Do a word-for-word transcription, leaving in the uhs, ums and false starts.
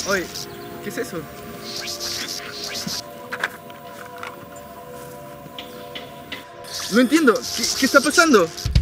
Oye, ¿qué es eso? No entiendo, ¿qué, qué está pasando?